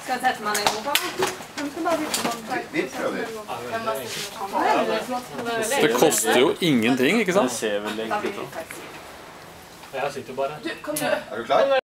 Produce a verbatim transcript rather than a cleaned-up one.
Skal jeg sette meg ned i boka? Vi prøver. Det koster jo ingenting, ikke sant? Det ser veldig enkelt ut. Jeg sitter bare. Er du klar?